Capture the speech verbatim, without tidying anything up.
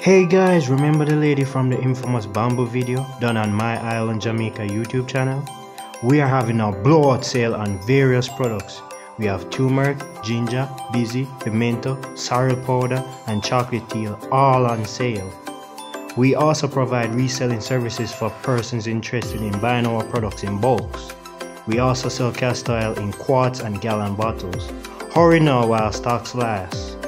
Hey guys, remember the lady from the infamous bamboo video done on My-Island-Jamaica YouTube channel? We are having a blowout sale on various products. We have turmeric, ginger, BIZZY, pimento, sorrel powder and chocolate tea all on sale. We also provide reselling services for persons interested in buying our products in bulks. We also sell castor oil in quarts and gallon bottles. Hurry now while stocks last.